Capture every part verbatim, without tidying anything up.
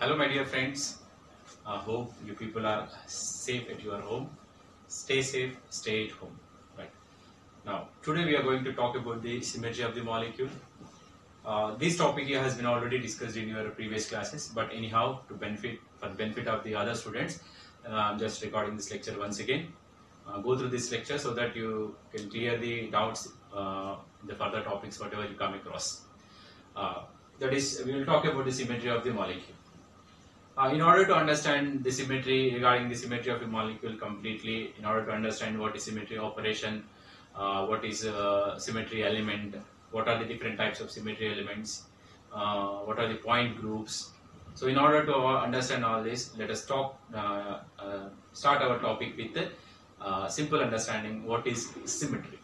Hello, my dear friends. I hope you people are safe at your home. Stay safe, stay at home. Right. Now, today we are going to talk about the symmetry of the molecule. Uh, this topic here has been already discussed in your previous classes, but anyhow, to benefit for the benefit of the other students, uh, I'm just recording this lecture once again. Uh, go through this lecture so that you can clear the doubts, uh, the further topics, whatever you come across. Uh, that is, we will talk about the symmetry of the molecule. Uh, in order to understand the symmetry, regarding the symmetry of a molecule completely, in order to understand what is symmetry operation, uh, what is a symmetry element, what are the different types of symmetry elements, uh, what are the point groups. So in order to understand all this, let us talk, uh, uh, start our topic with the uh, simple understanding what is symmetry.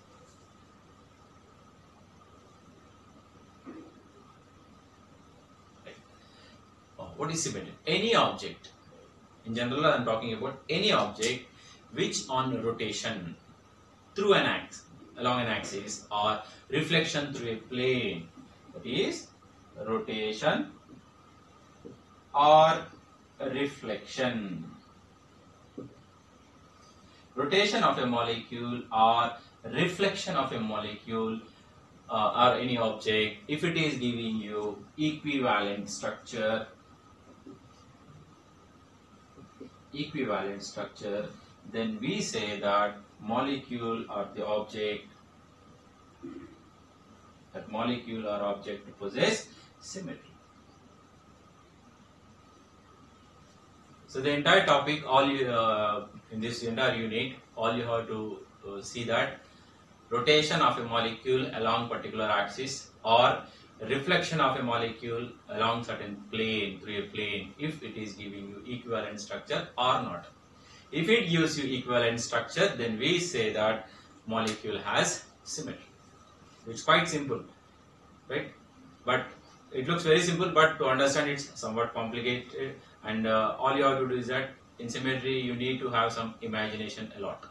What is symmetry? Any object, in general I am talking about any object which on rotation through an axis, along an axis, or reflection through a plane, that is rotation or reflection. Rotation of a molecule or reflection of a molecule uh, or any object, if it is giving you equivalent structure, equivalent structure, then we say that molecule or the object, that molecule or object possess symmetry. So the entire topic, all you, uh, in this entire unit, all you have to uh, see that rotation of a molecule along particular axis or reflection of a molecule along certain plane, through a plane, if it is giving you equivalent structure or not. If it gives you equivalent structure, then we say that molecule has symmetry. It's quite simple, right? But it looks very simple, but to understand it's somewhat complicated, and uh, all you have to do is that in symmetry you need to have some imagination a lot,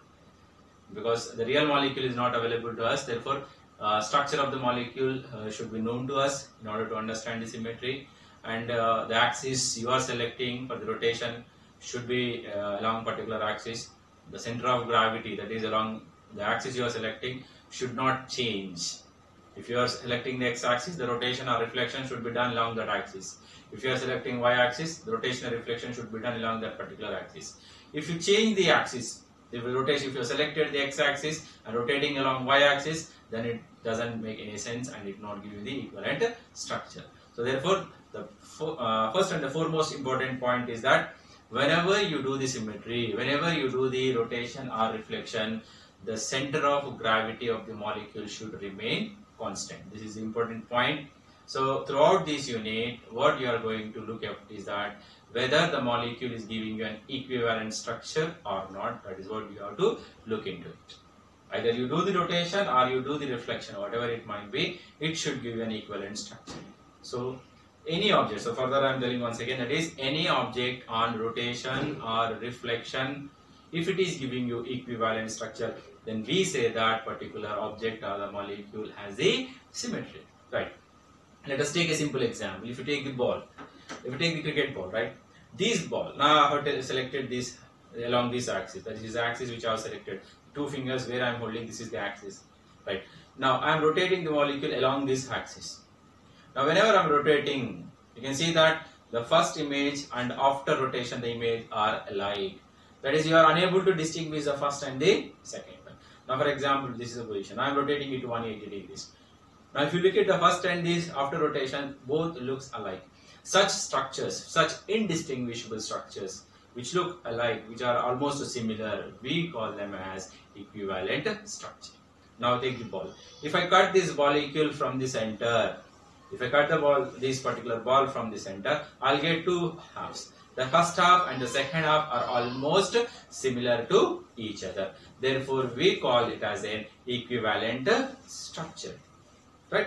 because the real molecule is not available to us. Therefore, uh, structure of the molecule uh, should be known to us in order to understand the symmetry, and uh, the axis you are selecting for the rotation should be uh, along particular axis. The center of gravity, that is along the axis you are selecting, should not change. If you are selecting the x-axis, the rotation or reflection should be done along that axis. If you are selecting y-axis, the rotation or reflection should be done along that particular axis. If you change the axis, the rotation, if you selected the x-axis and rotating along y-axis, then it doesn't make any sense and it not give you the equivalent structure. So therefore, the uh, first and the foremost important point is that whenever you do the symmetry, whenever you do the rotation or reflection, the center of gravity of the molecule should remain constant. This is the important point. So throughout this unit, what you are going to look at is that whether the molecule is giving you an equivalent structure or not. That is what you have to look into it. Either you do the rotation or you do the reflection, whatever it might be, it should give you an equivalent structure. So any object, so further I am telling once again, that is any object on rotation or reflection, if it is giving you equivalent structure, then we say that particular object or the molecule has a symmetry, right? Let us take a simple example. If you take the ball, if you take the cricket ball, right? This ball, now I have selected this along this axis, that is the axis which I have selected. Two fingers where I am holding, this is the axis, right? Now I am rotating the molecule along this axis. Now whenever I am rotating, you can see that the first image and after rotation the image are alike. That is, you are unable to distinguish the first and the second one. Now for example, this is the position. I am rotating it one hundred eighty degrees. Now if you look at the first and this after rotation, both looks alike. Such structures, such indistinguishable structures which look alike, which are almost similar, we call them as equivalent structure. Now take the ball. If I cut this molecule from the center, if I cut the ball, this particular ball from the center, I'll get two halves. The first half and the second half are almost similar to each other. Therefore, we call it as an equivalent structure. Right?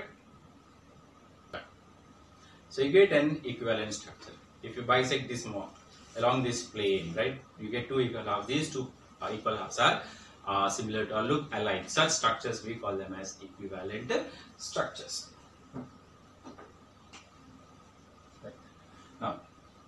So you get an equivalent structure. If you bisect this more along this plane, right, you get two equal halves. These two uh, equal halves are uh, similar to or look alike. Such structures we call them as equivalent structures. Right. Now,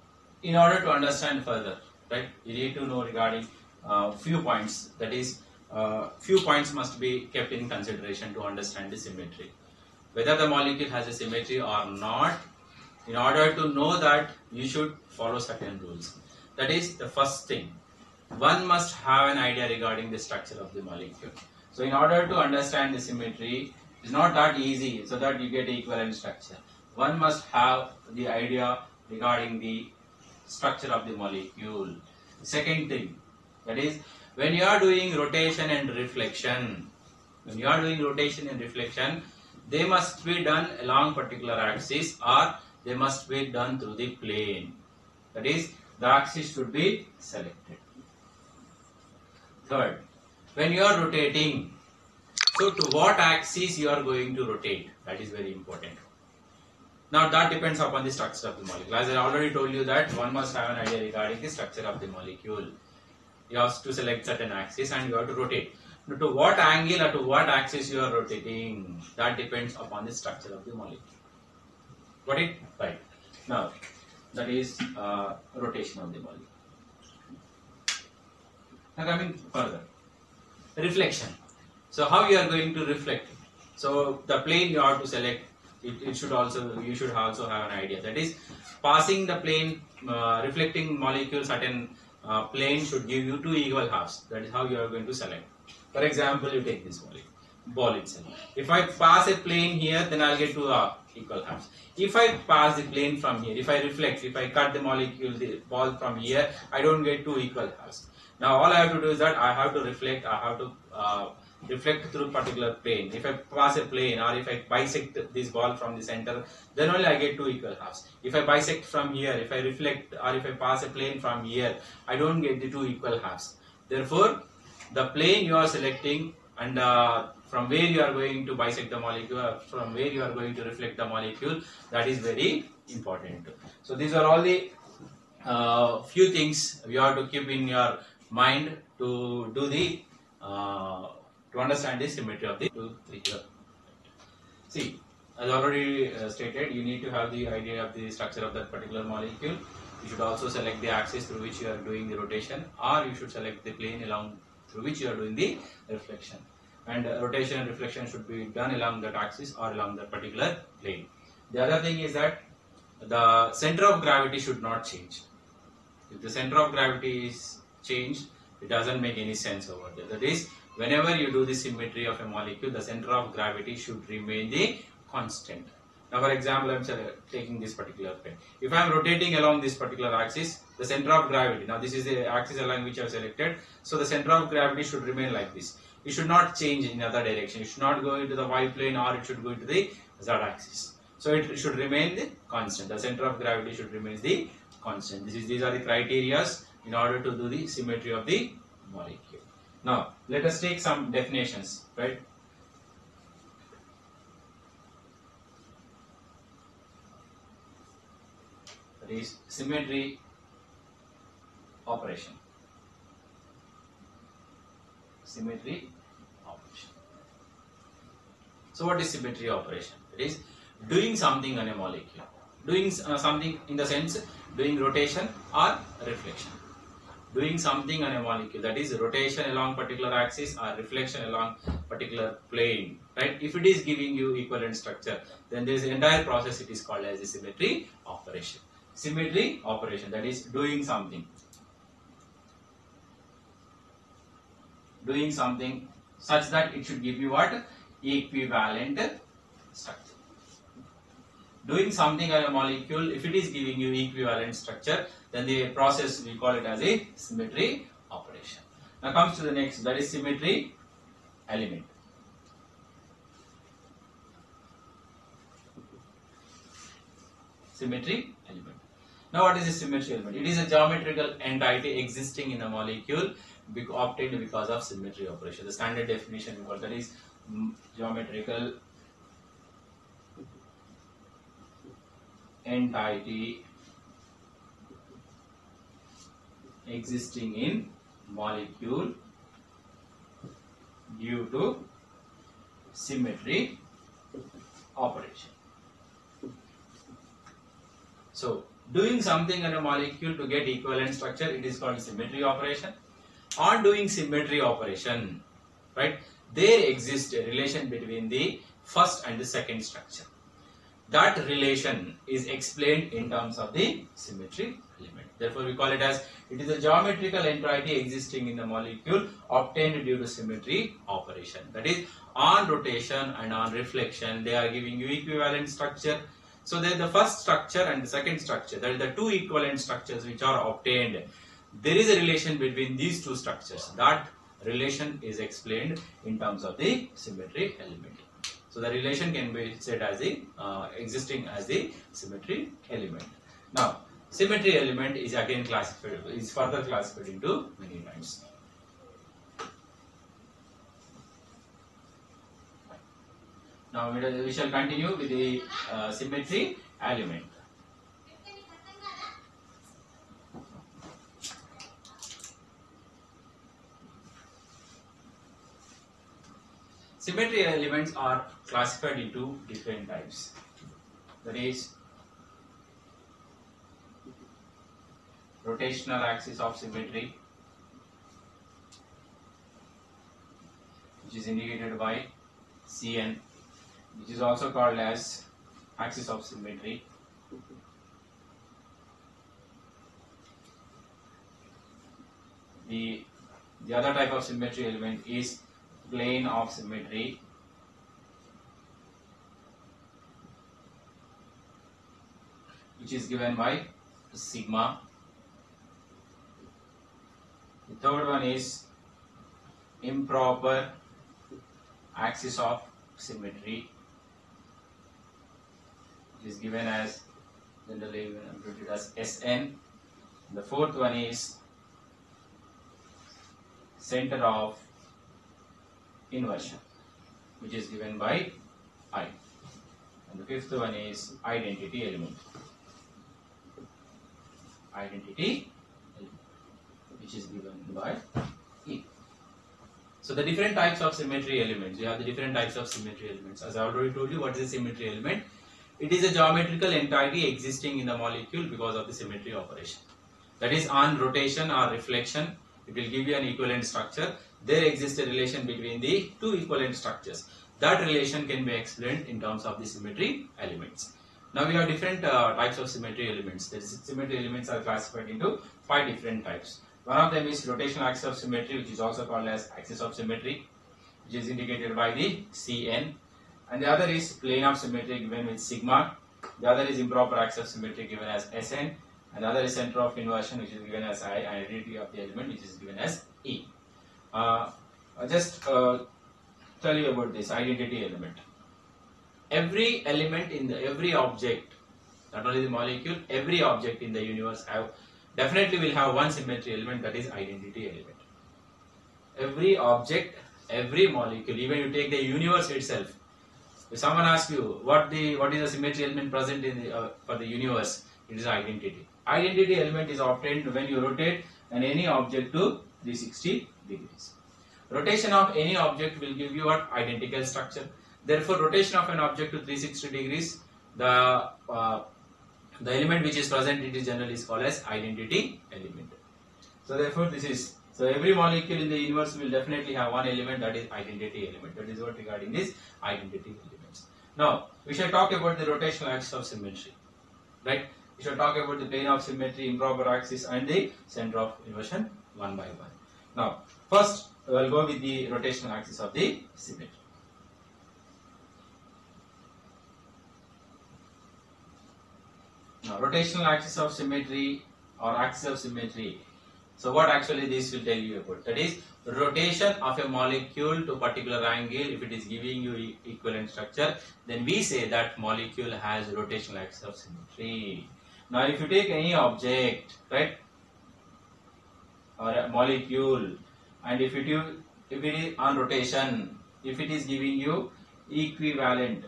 in order to understand further, right, you need to know regarding uh, few points. That is, uh, few points must be kept in consideration to understand the symmetry. Whether the molecule has a symmetry or not, in order to know that, you should follow certain rules. That is the first thing. One must have an idea regarding the structure of the molecule. So in order to understand the symmetry, it's not that easy so that you get equivalent structure. One must have the idea regarding the structure of the molecule. Second thing, that is, when you are doing rotation and reflection, when you are doing rotation and reflection, they must be done along particular axis, or they must be done through the plane. That is, the axis should be selected. Third, when you are rotating, so to what axis you are going to rotate, that is very important. Now that depends upon the structure of the molecule. As I already told you that one must have an idea regarding the structure of the molecule. You have to select certain axis and you have to rotate. Now, to what angle or to what axis you are rotating, that depends upon the structure of the molecule. Got it? Right. Now, that is uh, rotation of the molecule. Now coming further, reflection. So how you are going to reflect? So the plane you have to select. It, it should also, you should also have an idea. That is, passing the plane, uh, reflecting molecule certain uh, plane should give you two equal halves. That is how you are going to select. For example, you take this molecule, ball itself. If I pass a plane here, then I'll get two uh, equal halves. If I pass the plane from here, if I reflect, if I cut the molecule, the ball from here, I don't get two equal halves. Now all I have to do is that I have to reflect, I have to uh, reflect through particular plane. If I pass a plane or if I bisect this ball from the center, then only I get two equal halves. If I bisect from here, if I reflect or if I pass a plane from here, I don't get the two equal halves. Therefore, the plane you are selecting and uh, from where you are going to bisect the molecule, from where you are going to reflect the molecule, that is very important. So these are all the uh, few things you have to keep in your mind to do the uh, to understand the symmetry of the two, three here. See, as already uh, stated, you need to have the idea of the structure of that particular molecule. You should also select the axis through which you are doing the rotation, or you should select the plane along through which you are doing the reflection. And uh, rotation and reflection should be done along that axis or along that particular plane. The other thing is that the center of gravity should not change. If the center of gravity is changed, it doesn't make any sense over there. That is, whenever you do the symmetry of a molecule, the center of gravity should remain the constant. Now, for example, I am taking this particular plane. If I am rotating along this particular axis, the center of gravity, now this is the axis along which I have selected, so the center of gravity should remain like this. It should not change in other direction. It should not go into the y plane or it should go into the z axis. So it should remain the constant. The center of gravity should remain the constant. This is, these are the criteria in order to do the symmetry of the molecule. Now, let us take some definitions, right? That is symmetry operation. Symmetry operation. So, what is symmetry operation? It is doing something on a molecule. Doing uh, something in the sense doing rotation or reflection. Doing something on a molecule, that is rotation along particular axis or reflection along particular plane, right? If it is giving you equivalent structure, then this entire process it is called as a symmetry operation. Symmetry operation, that is doing something. Doing something such that it should give you what? Equivalent structure. Doing something on a molecule, if it is giving you equivalent structure, then the process we call it as a symmetry operation. Now comes to the next, that is symmetry element. Symmetry element. Now what is a symmetry element? It is a geometrical entity existing in a molecule obtained because of symmetry operation. The standard definition we call that is geometrical entity existing in molecule due to symmetry operation. So doing something in a molecule to get equivalent structure, it is called symmetry operation. On doing symmetry operation, right, there exists a relation between the first and the second structure. That relation is explained in terms of the symmetry element. Therefore, we call it as, it is a geometrical entity existing in the molecule obtained due to symmetry operation. That is, on rotation and on reflection, they are giving you equivalent structure. So, there is the first structure and the second structure. That is the two equivalent structures which are obtained. There is a relation between these two structures. That relation is explained in terms of the symmetry element. So the relation can be said as the uh, existing as the symmetry element. Now, symmetry element is again classified, is further classified into many types. Now we shall continue with the uh, symmetry element. Symmetry elements are classified into different types. That is, rotational axis of symmetry, which is indicated by C N, which is also called as axis of symmetry. The, the other type of symmetry element is plane of symmetry, which is given by sigma. The third one is improper axis of symmetry, which is given as, generally treated as S N. The fourth one is center of inversion, which is given by I. And the fifth one is identity element. Identity element, which is given by E. So the different types of symmetry elements, you have the different types of symmetry elements. As I already told you, what is a symmetry element? It is a geometrical entity existing in the molecule because of the symmetry operation. That is, on rotation or reflection, it will give you an equivalent structure. There exists a relation between the two equivalent structures. That relation can be explained in terms of the symmetry elements. Now we have different uh, types of symmetry elements. The symmetry elements are classified into five different types. One of them is rotational axis of symmetry, which is also called as axis of symmetry, which is indicated by the C N. And the other is plane of symmetry given with sigma. The other is improper axis of symmetry given as S N. And the other is center of inversion, which is given as I, and identity of the element, which is given as E. Uh, I'll just uh, tell you about this identity element. Every element in the, every object, not only the molecule, every object in the universe have, definitely will have one symmetry element, that is identity element. Every object, every molecule, even you take the universe itself. If someone asks you what the what is the symmetry element present in the, uh, for the universe, it is identity. Identity element is obtained when you rotate an any object to three hundred sixty degrees. Rotation of any object will give you what? Identical structure. Therefore, rotation of an object to three hundred sixty degrees, the uh, the element which is present, it is generally is called as identity element. So therefore, this is, so every molecule in the universe will definitely have one element, that is identity element. That is what regarding this identity elements. Now we shall talk about the rotational axis of symmetry, right? We shall talk about the plane of symmetry, improper axis, and the center of inversion one by one. Now, first we will go with the rotational axis of the symmetry. Now, rotational axis of symmetry or axis of symmetry. So, what actually this will tell you about? That is, rotation of a molecule to a particular angle. If it is giving you e equivalent structure, then we say that molecule has rotational axis of symmetry. Now, if you take any object, right, or a molecule, and if it, you, if it is on rotation, if it is giving you equivalent,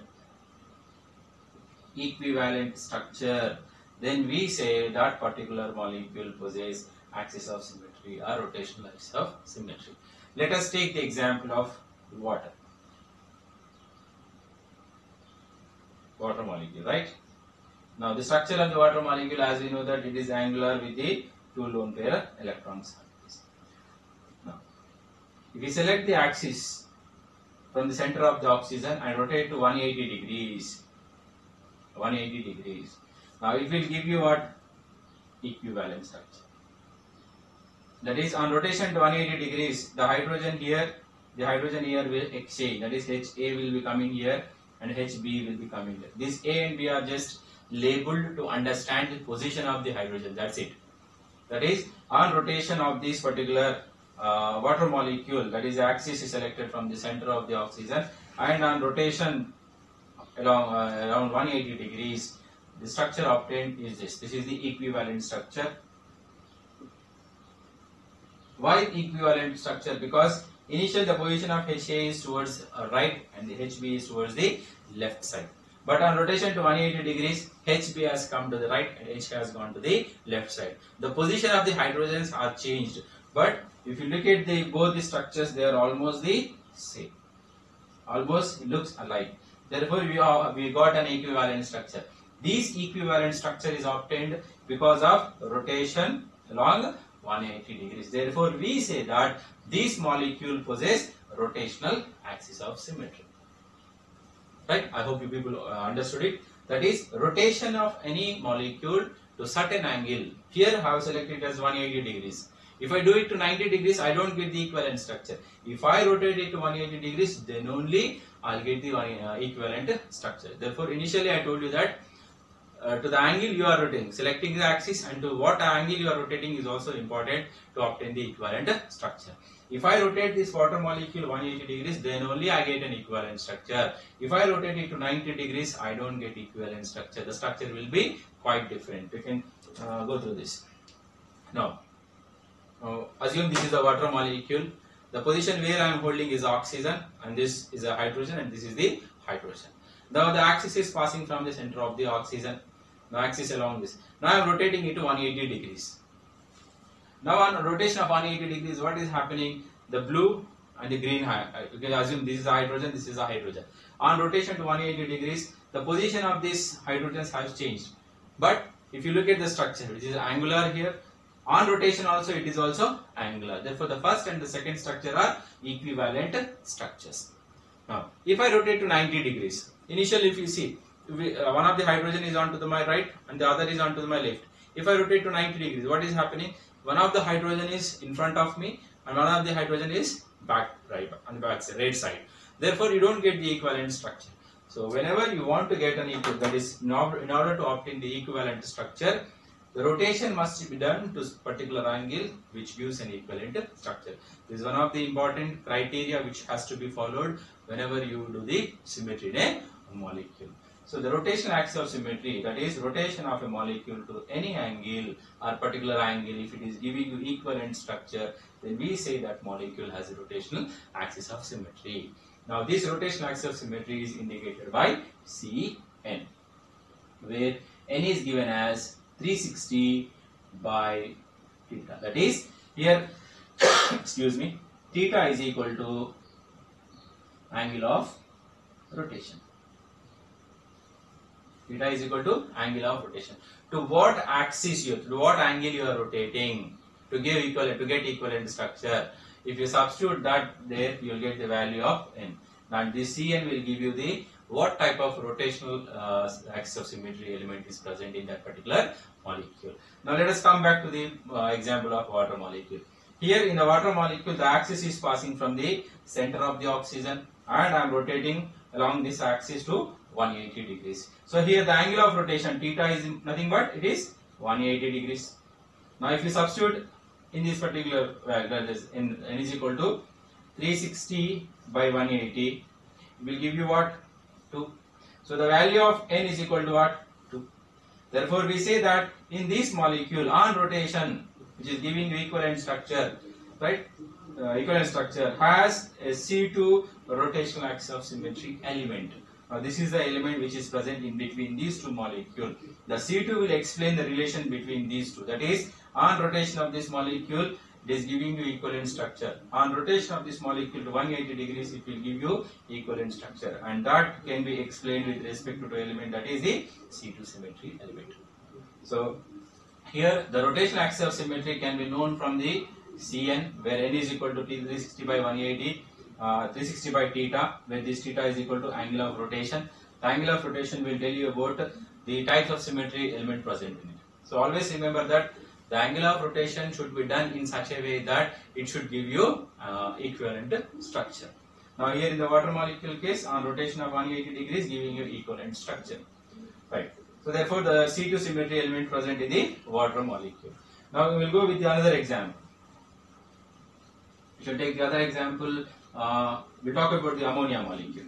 equivalent structure, then we say that particular molecule possesses axis of symmetry or rotational axis of symmetry. Let us take the example of water. Water molecule, right? Now the structure of the water molecule, as we know that it is angular with the two lone pair electrons. Now, if we select the axis from the center of the oxygen and rotate to one hundred eighty degrees, one hundred eighty degrees. Now it will give you what? Equivalent structure. That is, on rotation to one hundred eighty degrees, the hydrogen here, the hydrogen here will exchange. That is, H A will be coming here and H B will be coming here. This A and B are just labeled to understand the position of the hydrogen. That's it. That is, on rotation of this particular uh, water molecule, that is, the axis is selected from the center of the oxygen, and on rotation along uh, around one hundred eighty degrees, the structure obtained is this. This is the equivalent structure. Why equivalent structure? Because initially the position of H A is towards uh, right and the H B is towards the left side. But on rotation to one hundred eighty degrees, H B has come to the right and H has gone to the left side. The position of the hydrogens are changed. But if you look at the both the structures, they are almost the same. Almost it looks alike. Therefore, we, are, we got an equivalent structure. This equivalent structure is obtained because of rotation along one hundred eighty degrees. Therefore, we say that this molecule possesses rotational axis of symmetry. Right? I hope you people uh, understood it. That is, rotation of any molecule to certain angle. Here I have selected as one hundred eighty degrees. If I do it to ninety degrees, I don't get the equivalent structure. If I rotate it to one hundred eighty degrees, then only I'll get the uh, equivalent structure. Therefore, initially I told you that uh, to the angle you are rotating, selecting the axis, and to what angle you are rotating is also important to obtain the equivalent structure. If I rotate this water molecule one hundred eighty degrees, then only I get an equivalent structure. If I rotate it to ninety degrees, I don't get equivalent structure. The structure will be quite different. We can uh, go through this. Now, uh, assume this is a water molecule. The position where I am holding is oxygen, and this is a hydrogen, and this is the hydrogen. Now the axis is passing from the center of the oxygen. The axis along this. Now I am rotating it to one hundred eighty degrees. Now on rotation of one hundred eighty degrees, what is happening? The blue and the green, you can assume this is a hydrogen, this is a hydrogen. On rotation to one hundred eighty degrees, the position of these hydrogens has changed. But if you look at the structure, which is angular here, on rotation also it is also angular. Therefore, the first and the second structure are equivalent structures. Now, if I rotate to ninety degrees, initially if you see, we, uh, one of the hydrogen is on to the my right and the other is on to the my left. If I rotate to ninety degrees, what is happening? One of the hydrogen is in front of me and one of the hydrogen is back right on the back side, right side. Therefore, you don't get the equivalent structure. So, whenever you want to get an equal, that is in order, in order to obtain the equivalent structure, the rotation must be done to particular angle which gives an equivalent structure. This is one of the important criteria which has to be followed whenever you do the symmetry in a molecule. So the rotational axis of symmetry, that is rotation of a molecule to any angle or particular angle, if it is giving you equivalent structure, then we say that molecule has a rotational axis of symmetry. Now this rotational axis of symmetry is indicated by C N, where N is given as three sixty by theta. That is, here, excuse me, theta is equal to angle of rotation. Theta is equal to angle of rotation. To what axis you, to what angle you are rotating to give equivalent, to get equivalent structure. If you substitute that there, you will get the value of N. Now this C N will give you the what type of rotational uh, axis of symmetry element is present in that particular molecule. Now let us come back to the uh, example of water molecule. Here in the water molecule, the axis is passing from the center of the oxygen and I am rotating along this axis to one hundred eighty degrees. So here the angle of rotation theta is nothing but it is one hundred eighty degrees. Now if you substitute in this particular value, that is n, n is equal to three sixty by one hundred eighty, it will give you what? two. So the value of n is equal to what? two. Therefore we say that in this molecule on rotation, which is giving you equivalent structure, right? Uh, equivalent structure has a C two rotational axis of symmetry element. Now this is the element which is present in between these two molecules. The C two will explain the relation between these two. That is, on rotation of this molecule, it is giving you equivalent structure. On rotation of this molecule to one hundred eighty degrees, it will give you equivalent structure, and that can be explained with respect to the element, that is the C two symmetry element. So here the rotational axis of symmetry can be known from the Cn, where n is equal to three hundred sixty by one hundred eighty, uh, three hundred sixty by theta, where this theta is equal to angle of rotation. The angle of rotation will tell you about the types of symmetry element present in it. So always remember that the angle of rotation should be done in such a way that it should give you uh, equivalent structure. Now here in the water molecule case, on rotation of one hundred eighty degrees, giving you equivalent structure. Right. So therefore the C two symmetry element present in the water molecule. Now we will go with the another example. We shall take the other example. Uh, we talk about the ammonia molecule.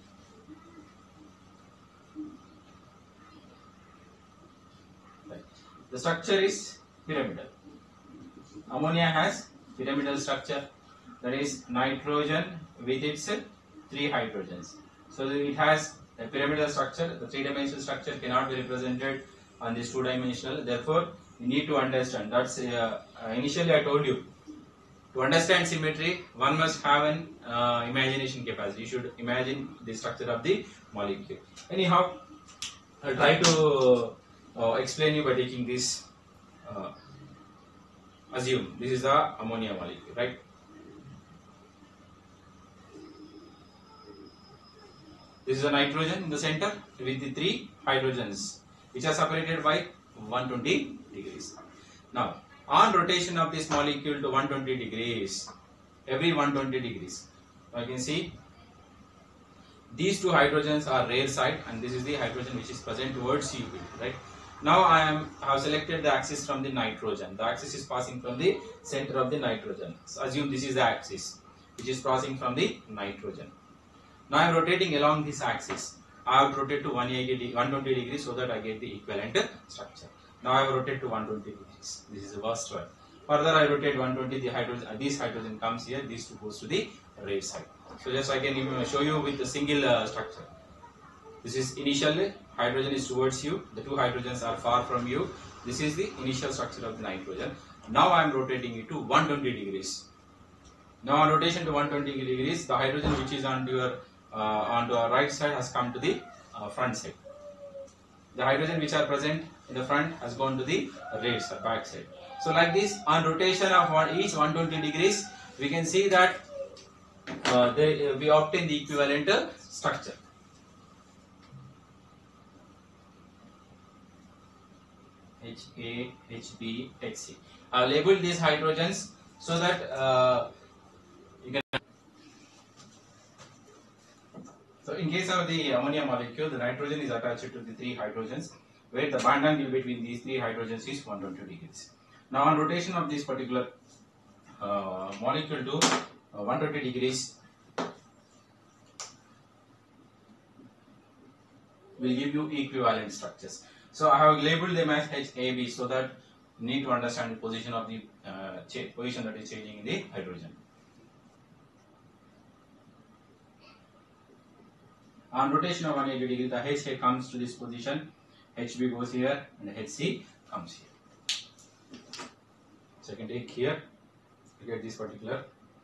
Right. The structure is pyramidal. Ammonia has pyramidal structure, that is nitrogen with its three hydrogens. So it has a pyramidal structure. The three-dimensional structure cannot be represented on this two-dimensional. Therefore, you need to understand. That's uh, uh, initially I told you. To understand symmetry, one must have an uh, imagination capacity. You should imagine the structure of the molecule. Anyhow, I'll try to uh, explain you by taking this. Uh, assume this is the ammonia molecule, right? This is a nitrogen in the center with the three hydrogens, which are separated by one hundred twenty degrees. Now, on rotation of this molecule to one hundred twenty degrees, every one hundred twenty degrees, you can see these two hydrogens are rear side, and this is the hydrogen which is present towards you, right? Now I am I have selected the axis from the nitrogen. The axis is passing from the center of the nitrogen. So assume this is the axis which is passing from the nitrogen. Now I am rotating along this axis. I have to rotate to one hundred eighty, one hundred twenty degrees so that I get the equivalent structure. Now I have rotate to one hundred twenty degrees. This is the first one. Further I rotate one hundred twenty. The hydrogen, uh, this hydrogen comes here. These two goes to the right side. So just I can even show you with a single uh, structure. This is initially hydrogen is towards you. The two hydrogens are far from you. This is the initial structure of the nitrogen. Now I am rotating it to one hundred twenty degrees. Now on rotation to one hundred twenty degrees, the hydrogen which is on your uh, on the right side has come to the uh, front side. The hydrogen which are present in the front has gone to the right side, back side. So like this, on rotation of one, each one hundred twenty degrees, we can see that uh, they, uh, we obtain the equivalent uh, structure. H A, H B, H C. I have labeled these hydrogens so that uh, you can. So in case of the ammonia molecule, the nitrogen is attached to the three hydrogens, where the bond angle between these three hydrogens is one hundred twenty degrees. Now on rotation of this particular uh, molecule to uh, one hundred twenty degrees, will give you equivalent structures. So I have labeled them as H A B so that you need to understand the position of the uh, position that is changing in the hydrogen. On rotation of one hundred eighty degrees, the H A comes to this position, H B goes here, and H C comes here. So you can take here to get this particular.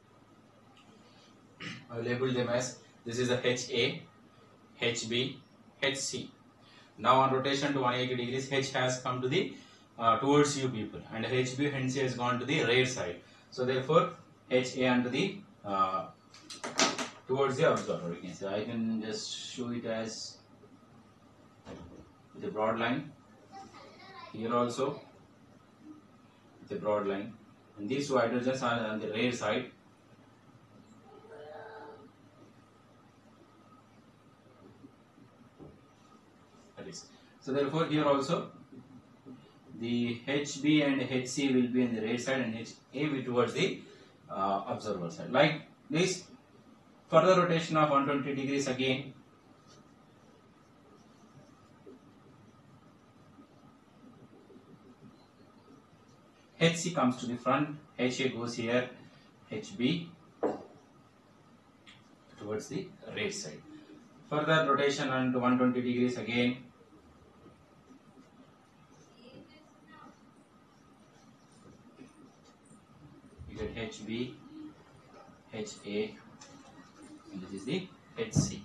I have labeled them as this is the H A, H B, H C. Now on rotation to one hundred eighty degrees, H has come to the uh, towards you people, and H B and C has gone to the right side. So therefore, H A and the uh, towards the observer. You can say I can just show it as with a broad line. Here also with a broad line, and these two hydrogens are on the right side. So therefore here also the H B and H C will be on the right side and H A will towards the uh, observer side. Like this, further rotation of one hundred twenty degrees again. H C comes to the front, H A goes here, H B towards the right side. Further rotation on to one hundred twenty degrees again. H B, H A, and this is the H C.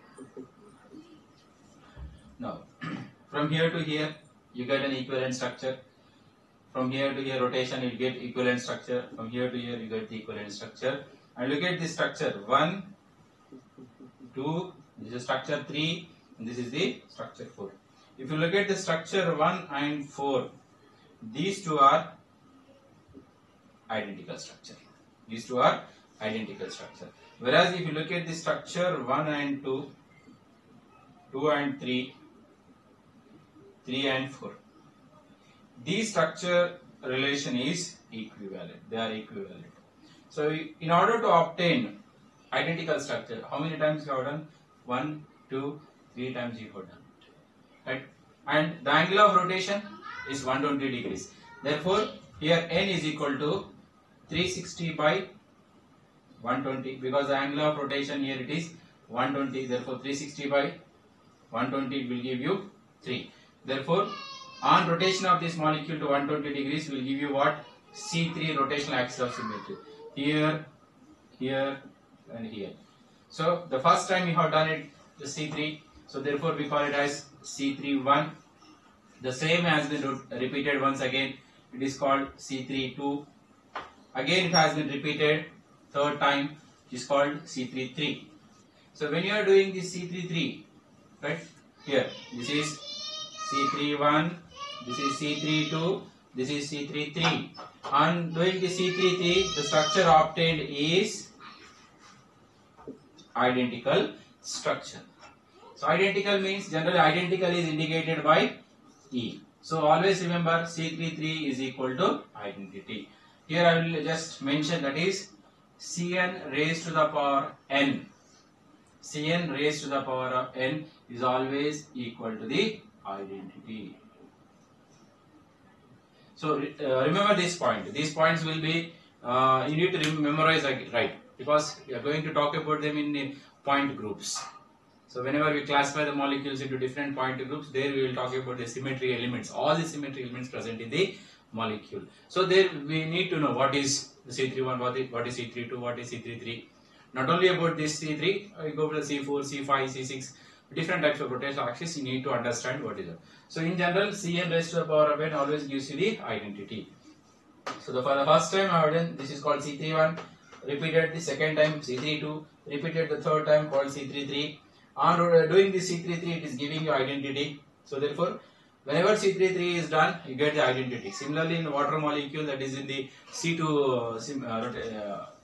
Now, from here to here, you get an equivalent structure. From here to here, rotation, you get equivalent structure. From here to here, you get the equivalent structure. And look at this structure: one, two. This is structure three, and this is the structure four. If you look at the structure one and four, these two are identical structure. These two are identical structure. Whereas if you look at the structure one and two, two and three, three and four, these structure relation is equivalent. They are equivalent. So in order to obtain identical structure, how many times you have done? One, two, three times you have done. Right? And the angle of rotation is one hundred twenty degrees. Therefore, here n is equal to three hundred sixty by one hundred twenty, because the angle of rotation here it is one hundred twenty. Therefore, three hundred sixty by one hundred twenty will give you three. Therefore, on rotation of this molecule to one hundred twenty degrees will give you what? C three rotational axis of symmetry. Here, here, and here. So the first time you have done it, the C three. So therefore we call it as C three one. The same has been repeated once again. It is called C three two. Again it has been repeated third time. It is called C three three. So when you are doing this C three three, right? Here this is C three one. This is C three two. This is C three three. On doing the C three three, the structure obtained is identical structure. So identical means generally identical is indicated by E. So always remember C three three is equal to identity. Here I will just mention, that is Cn raised to the power n. Cn raised to the power of n is always equal to the identity. So uh, remember this point. These points will be uh, you need to memorize, right, because we are going to talk about them in the point groups. So whenever we classify the molecules into different point groups, there we will talk about the symmetry elements, all the symmetry elements present in the molecule. So there we need to know what is the C three one, what is, what is C three two, what is C three three. Not only about this C three, we go for the C four, C five, C six, different types of rotational axis. You need to understand what is it. So in general, Cn raised to the power of n always gives you the identity. So the, for the first time I have done, this is called C three one. Repeated the second time C three two. Repeated the third time called C three three. On doing the C three three, it is giving you identity. So therefore, whenever C three three is done, you get the identity. Similarly, in the water molecule, that is in the C two uh, sim, uh,